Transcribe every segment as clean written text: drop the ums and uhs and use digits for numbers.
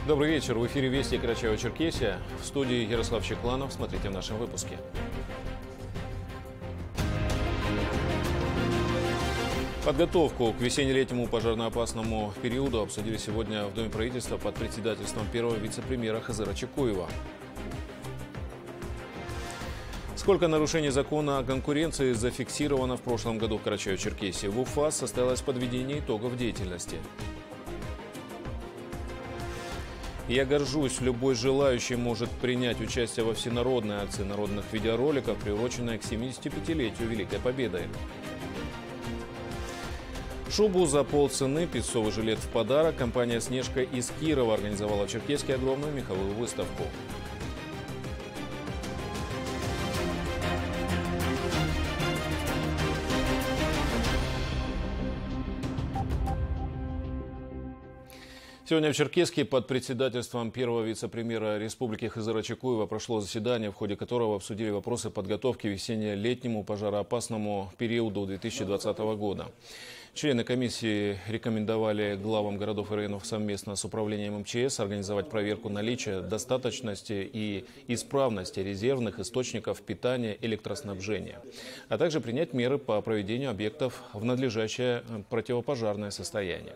Добрый вечер. В эфире «Вести Карачаево-Черкесия». В студии Ярослав Чекланов. Смотрите в нашем выпуске. Подготовку к весенне-летнему пожароопасному периоду обсудили сегодня в Доме правительства под председательством первого вице-премьера Хазыра Чекуева. Сколько нарушений закона о конкуренции зафиксировано в прошлом году в Карачаево-Черкесии? В УФАС состоялось подведение итогов деятельности. Я горжусь, любой желающий может принять участие во всенародной акции народных видеороликов, приуроченной к 75-летию Великой Победы. Шубу за полцены, песцовый жилет в подарок. Компания «Снежка» из Кирова организовала в Черкесске огромную меховую выставку. Сегодня в Черкесске под председательством первого вице-премьера Республики Хазыра Чекуева прошло заседание, в ходе которого обсудили вопросы подготовки весенне-летнему пожароопасному периоду 2020 года. Члены комиссии рекомендовали главам городов и районов совместно с управлением МЧС организовать проверку наличия, достаточности и исправности резервных источников питания электроснабжения, а также принять меры по проведению объектов в надлежащее противопожарное состояние.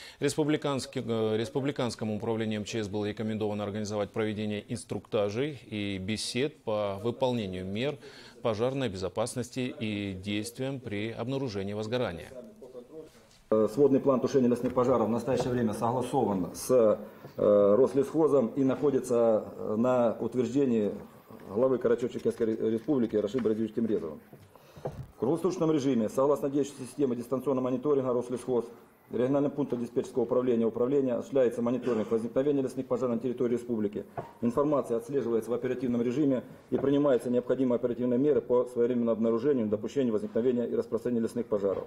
Республиканскому управлению МЧС было рекомендовано организовать проведение инструктажей и бесед по выполнению мер пожарной безопасности и действиям при обнаружении возгорания. Сводный план тушения лесных пожаров в настоящее время согласован с Рослесхозом и находится на утверждении главы Карачаево-Черкесской республики Рашида Борисовича Темрезова. В круглосуточном режиме, согласно действующей системе дистанционного мониторинга Рослесхоз, региональным пунктом диспетчерского управления осуществляется мониторинг возникновения лесных пожаров на территории республики. Информация отслеживается в оперативном режиме и принимаются необходимые оперативные меры по своевременному обнаружению, допущению возникновения и распространения лесных пожаров.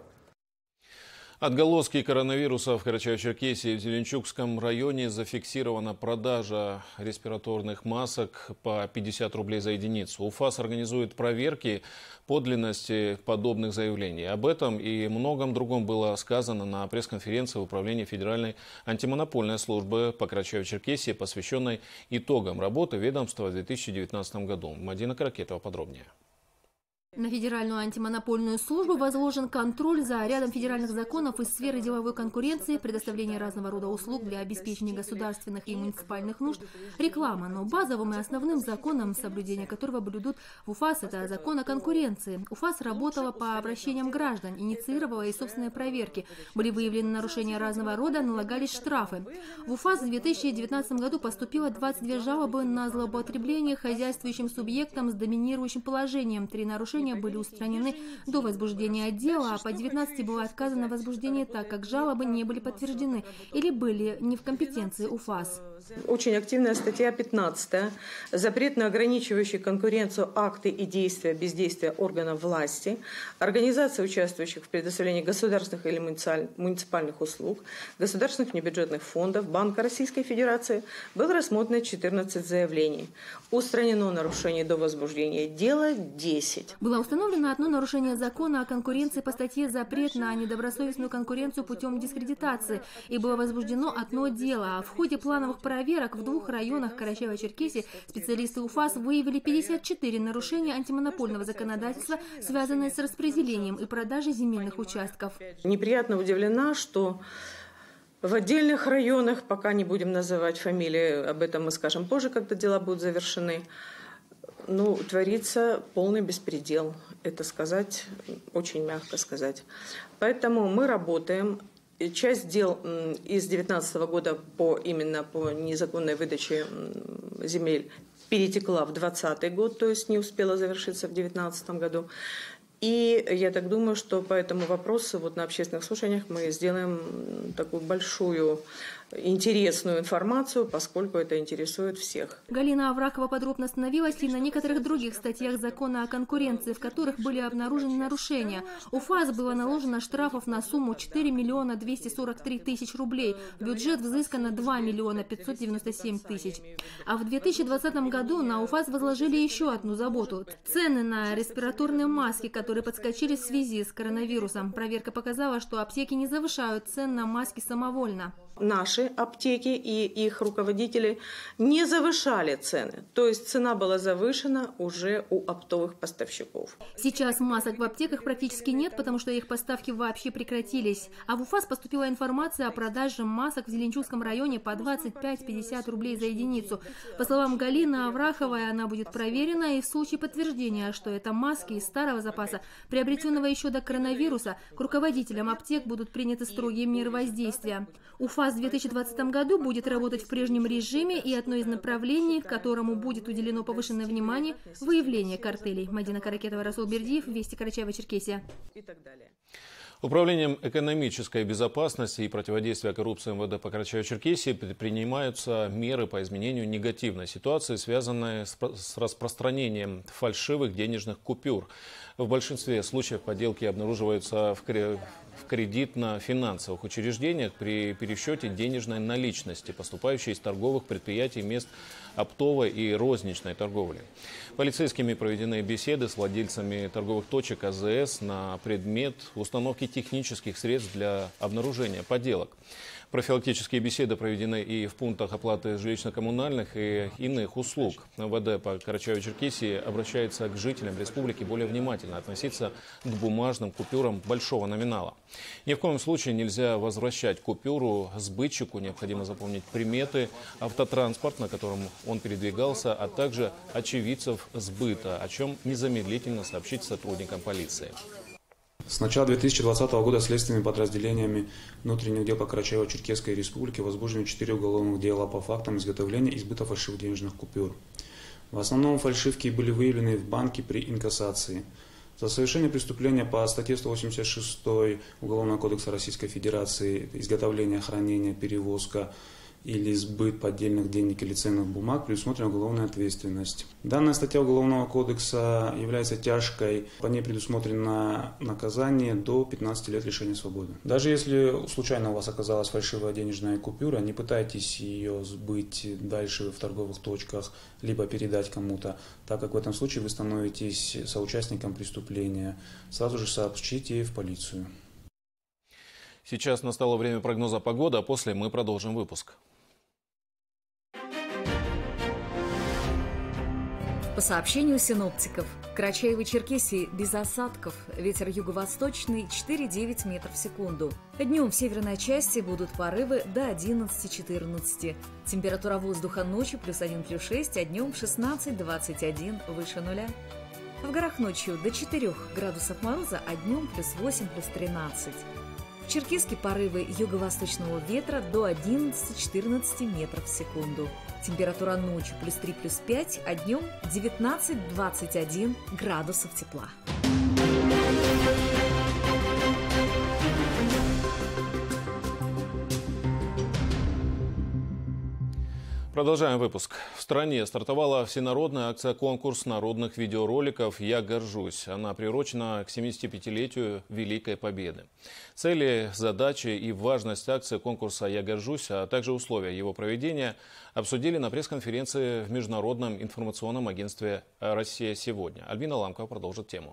Отголоски коронавируса в Карачаево-Черкесии. В Зеленчукском районе зафиксирована продажа респираторных масок по 50 рублей за единицу. УФАС организует проверки подлинности подобных заявлений. Об этом и многом другом было сказано на пресс-конференции в управлении Федеральной антимонопольной службы по Карачаево-Черкесии, посвященной итогам работы ведомства в 2019 году. Мадина Каракетова подробнее. На Федеральную антимонопольную службу возложен контроль за рядом федеральных законов из сферы деловой конкуренции, предоставление разного рода услуг для обеспечения государственных и муниципальных нужд, реклама. Но базовым и основным законом, соблюдение которого блюдут в УФАС, это закон о конкуренции. УФАС работала по обращениям граждан, инициировала и собственные проверки. Были выявлены нарушения разного рода, налагались штрафы. В УФАС в 2019 году поступило 22 жалобы на злоупотребление хозяйствующим субъектом с доминирующим положением. 3 нарушения были устранены до возбуждения дела, а по 19 было отказано в возбуждении, так как жалобы не были подтверждены или были не в компетенции УФАС. Очень активная статья 15. Запрет на ограничивающие конкуренцию акты и действия, бездействия органов власти, организации, участвующих в предоставлении государственных или муниципальных услуг, государственных небюджетных фондов, Банка Российской Федерации. Было рассмотрено 14 заявлений. Устранено нарушение до возбуждения дела 10. Было установлено одно нарушение закона о конкуренции по статье «Запрет на недобросовестную конкуренцию путем дискредитации» и было возбуждено одно дело. А в ходе плановых проверок в 2 районах Карачаево-Черкесии специалисты УФАС выявили 54 нарушения антимонопольного законодательства, связанные с распределением и продажей земельных участков. Неприятно удивлена, что в отдельных районах, пока не будем называть фамилии, об этом мы скажем позже, когда дела будут завершены, творится полный беспредел. Это сказать, очень мягко сказать. Поэтому мы работаем. Часть дел из 2019 года именно по незаконной выдаче земель перетекла в 2020 год, то есть не успела завершиться в 2019 году. И я так думаю, что по этому вопросу на общественных слушаниях мы сделаем такую большую интересную информацию, поскольку это интересует всех. Галина Авракова подробно остановилась и на некоторых других статьях закона о конкуренции, в которых были обнаружены нарушения. УФАС было наложено штрафов на сумму 4 миллиона 243 тысяч рублей. В бюджет взыскано 2 миллиона 597 тысяч. А в 2020 году на УФАС возложили еще одну заботу. Цены на респираторные маски, которые подскочили в связи с коронавирусом. Проверка показала, что аптеки не завышают цен на маски самовольно. наши аптеки и их руководители не завышали цены. То есть цена была завышена уже у оптовых поставщиков. Сейчас масок в аптеках практически нет, потому что их поставки вообще прекратились. А в УФАС поступила информация о продаже масок в Зеленчукском районе по 25-50 рублей за единицу. По словам Галины Авраховой, она будет проверена, и в случае подтверждения, что это маски из старого запаса, приобретенного еще до коронавируса, к руководителям аптек будут приняты строгие меры воздействия. УФАС в 2020 году будет работать в прежнем режиме, и одно из направлений, которому будет уделено повышенное внимание – выявление картелей. Мадина Каракетова, Расул Бердиев, Вести, Карачаево-Черкесия. Управлением экономической безопасности и противодействия коррупции МВД по Карачаево-Черкесии предпринимаются меры по изменению негативной ситуации, связанной с распространением фальшивых денежных купюр. В большинстве случаев подделки обнаруживаются в кредитно-финансовых учреждениях при пересчете денежной наличности, поступающей из торговых предприятий мест оптовой и розничной торговли. Полицейскими проведены беседы с владельцами торговых точек АЗС на предмет установки технических средств для обнаружения подделок. Профилактические беседы проведены и в пунктах оплаты жилищно-коммунальных и иных услуг. МВД по Карачаево-Черкесии обращается к жителям республики более внимательно относиться к бумажным купюрам большого номинала. Ни в коем случае нельзя возвращать купюру сбытчику, необходимо запомнить приметы, автотранспорт, на котором он передвигался, а также очевидцев сбыта, о чем незамедлительно сообщить сотрудникам полиции. С начала 2020 года следственными подразделениями внутренних дел по Карачаево-Черкесской республике возбуждены 4 уголовных дела по фактам изготовления и сбыта фальшивых денежных купюр. В основном фальшивки были выявлены в банке при инкассации. За совершение преступления по статье 186 Уголовного кодекса Российской Федерации изготовление, хранение, перевозка или сбыт поддельных денег или ценных бумаг предусмотрена уголовная ответственность. Данная статья Уголовного кодекса является тяжкой, по ней предусмотрено наказание до 15 лет лишения свободы. Даже если случайно у вас оказалась фальшивая денежная купюра, не пытайтесь ее сбыть дальше в торговых точках, либо передать кому-то, так как в этом случае вы становитесь соучастником преступления. Сразу же сообщите в полицию. Сейчас настало время прогноза погоды, а после мы продолжим выпуск. По сообщению синоптиков, в Карачаево-Черкесии без осадков, ветер юго-восточный 4,9 метров в секунду. Днем в северной части будут порывы до 11-14. Температура воздуха ночью +1, +6, а днем 16-21 выше нуля. В горах ночью до 4 градусов мороза, а днем +8, +13. В Черкесске порывы юго-восточного ветра до 11-14 метров в секунду. Температура ночью +3, +5, а днем 19-21 градусов тепла. Продолжаем выпуск. В стране стартовала всенародная акция-конкурс народных видеороликов «Я горжусь». Она приурочена к 75-летию Великой Победы. Цели, задачи и важность акции конкурса «Я горжусь», а также условия его проведения обсудили на пресс-конференции в Международном информационном агентстве «Россия сегодня». Альбина Ламкова продолжит тему.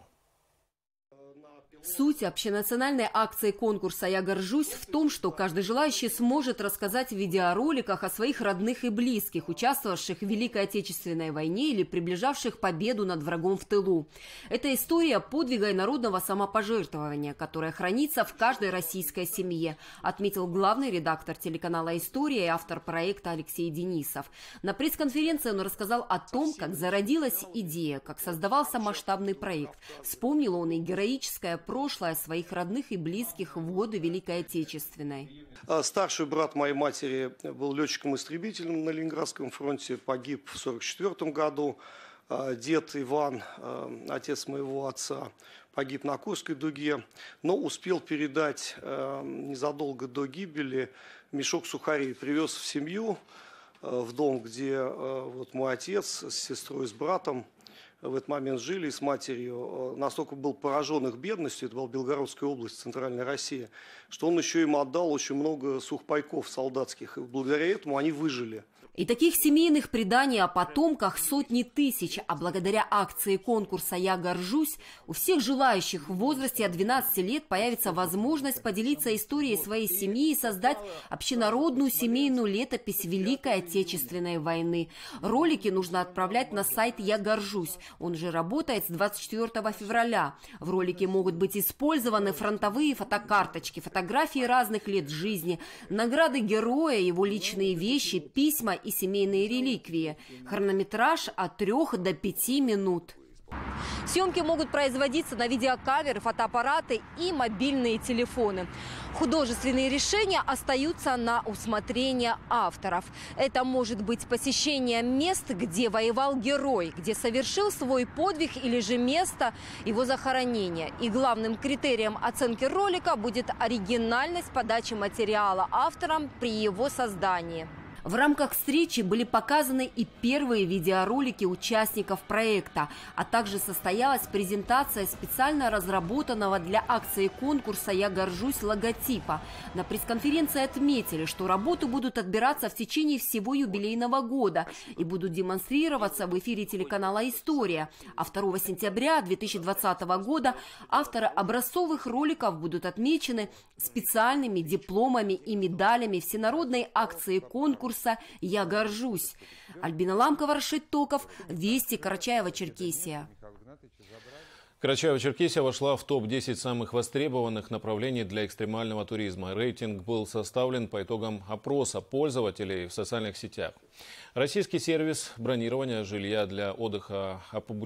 Суть общенациональной акции конкурса «Я горжусь» в том, что каждый желающий сможет рассказать в видеороликах о своих родных и близких, участвовавших в Великой Отечественной войне или приближавших победу над врагом в тылу. Это история подвига и народного самопожертвования, которая хранится в каждой российской семье, отметил главный редактор телеканала «История» и автор проекта Алексей Денисов. На пресс-конференции он рассказал о том, как зародилась идея, как создавался масштабный проект. Вспомнил он и героическое прошлое своих родных и близких в годы Великой Отечественной. Старший брат моей матери был летчиком-истребителем на Ленинградском фронте, погиб в 1944 году. Дед Иван, отец моего отца, погиб на Курской дуге, но успел передать незадолго до гибели мешок сухарей. Привез в семью, в дом, где вот мой отец с сестрой, с братом в этот момент жили с матерью, настолько был поражен их бедностью, это была Белгородская область, Центральная Россия, что он еще им отдал очень много сухпайков солдатских, и благодаря этому они выжили. И таких семейных преданий о потомках сотни тысяч, а благодаря акции конкурса «Я горжусь» у всех желающих в возрасте от 12 лет появится возможность поделиться историей своей семьи и создать общенародную семейную летопись Великой Отечественной войны. Ролики нужно отправлять на сайт «Я горжусь». Он уже работает с 24 февраля. В ролике могут быть использованы фронтовые фотокарточки, фотографии разных лет жизни, награды героя, его личные вещи, письма и семейные реликвии. Хронометраж от 3 до 5 минут. Съемки могут производиться на видеокамеры, фотоаппараты и мобильные телефоны. Художественные решения остаются на усмотрение авторов. Это может быть посещение мест, где воевал герой, где совершил свой подвиг, или же место его захоронения. И главным критерием оценки ролика будет оригинальность подачи материала авторам при его создании. В рамках встречи были показаны и первые видеоролики участников проекта, а также состоялась презентация специально разработанного для акции конкурса «Я горжусь» логотипа. На пресс-конференции отметили, что работы будут отбираться в течение всего юбилейного года и будут демонстрироваться в эфире телеканала «История». А 2 сентября 2020 года авторы образцовых роликов будут отмечены специальными дипломами и медалями всенародной акции конкурса «Я горжусь». Альбина Ламкова, Рашид Токов, Вести, Карачаево-Черкесия. Карачаево-Черкесия вошла в топ-10 самых востребованных направлений для экстремального туризма. Рейтинг был составлен по итогам опроса пользователей в социальных сетях. Российский сервис бронирования жилья для отдыха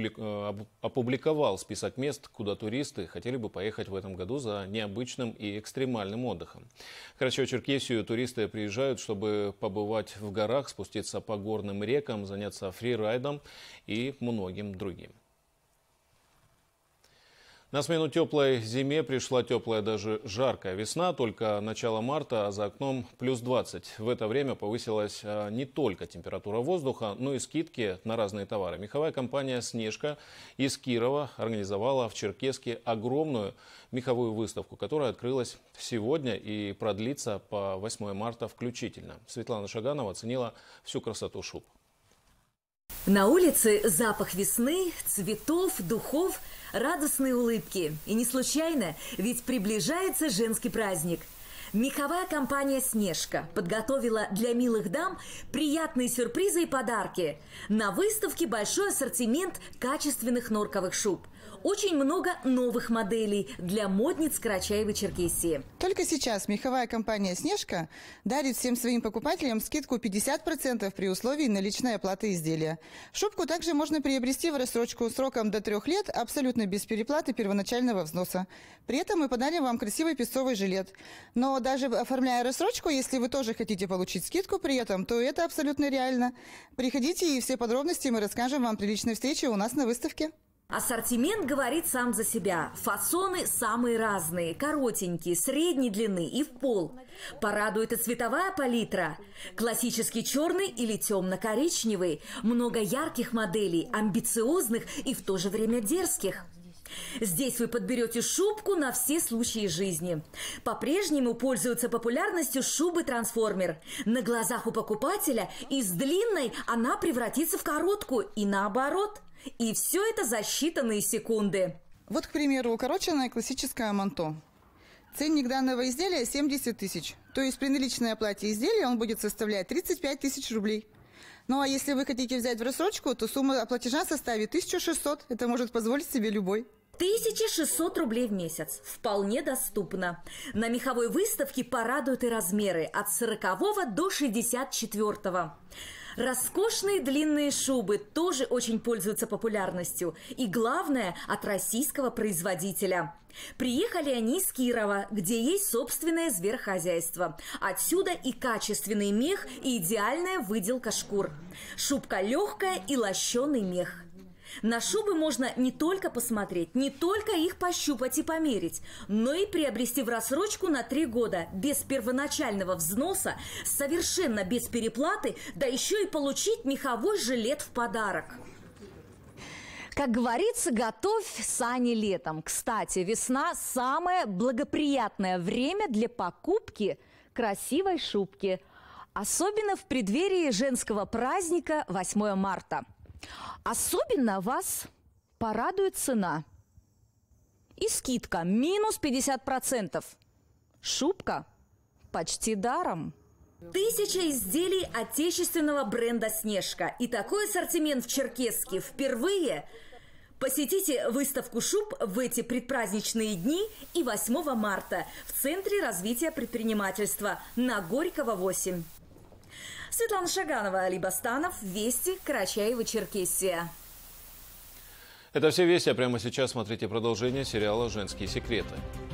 опубликовал список мест, куда туристы хотели бы поехать в этом году за необычным и экстремальным отдыхом. В Карачаево-Черкесию туристы приезжают, чтобы побывать в горах, спуститься по горным рекам, заняться фрирайдом и многим другим. На смену теплой зиме пришла теплая, даже жаркая весна. Только начало марта, а за окном плюс 20. В это время повысилась не только температура воздуха, но и скидки на разные товары. Меховая компания «Снежка» из Кирова организовала в Черкесске огромную меховую выставку, которая открылась сегодня и продлится по 8 марта включительно. Светлана Шаганова оценила всю красоту шуб. На улице запах весны, цветов, духов, радостные улыбки. И не случайно, ведь приближается женский праздник. Меховая компания «Снежка» подготовила для милых дам приятные сюрпризы и подарки. На выставке большой ассортимент качественных норковых шуб. Очень много новых моделей для модниц Карачаево-Черкесии. Только сейчас меховая компания «Снежка» дарит всем своим покупателям скидку 50% при условии наличной оплаты изделия. Шубку также можно приобрести в рассрочку сроком до 3 лет, абсолютно без переплаты первоначального взноса. При этом мы подарим вам красивый песцовый жилет. Но даже оформляя рассрочку, если вы тоже хотите получить скидку при этом, то это абсолютно реально. Приходите, и все подробности мы расскажем вам при личной встрече у нас на выставке. Ассортимент говорит сам за себя. Фасоны самые разные. Коротенькие, средней длины и в пол. Порадует и цветовая палитра. Классический черный или темно-коричневый. Много ярких моделей, амбициозных и в то же время дерзких. Здесь вы подберете шубку на все случаи жизни. По-прежнему пользуются популярностью шубы-трансформер. На глазах у покупателя из длинной она превратится в короткую и наоборот. И все это за считанные секунды. Вот, к примеру, укороченное классическое манто. Ценник данного изделия 70 тысяч. То есть при наличной оплате изделия он будет составлять 35 тысяч рублей. Ну а если вы хотите взять в рассрочку, то сумма платежа составит 1600. Это может позволить себе любой. 1600 рублей в месяц. Вполне доступно. На меховой выставке порадуют и размеры от 40 до 64. Роскошные длинные шубы тоже очень пользуются популярностью. И главное, от российского производителя. Приехали они из Кирова, где есть собственное зверххозяйство. Отсюда и качественный мех, и идеальная выделка шкур. Шубка легкая и лощеный мех. На шубы можно не только посмотреть, не только их пощупать и померить, но и приобрести в рассрочку на 3 года без первоначального взноса, совершенно без переплаты, да еще и получить меховой жилет в подарок. Как говорится, готовь сани летом. Кстати, весна – самое благоприятное время для покупки красивой шубки. Особенно в преддверии женского праздника 8 марта. Особенно вас порадует цена. И скидка минус 50%. Шубка почти даром. 1000 изделий отечественного бренда «Снежка». И такой ассортимент в Черкесске впервые. Посетите выставку шуб в эти предпраздничные дни и 8 марта в Центре развития предпринимательства на Горького, 8. Светлана Шаганова, Али Бастанов, Вести, Карачаево-Черкесия. Это все вести, а прямо сейчас смотрите продолжение сериала «Женские секреты».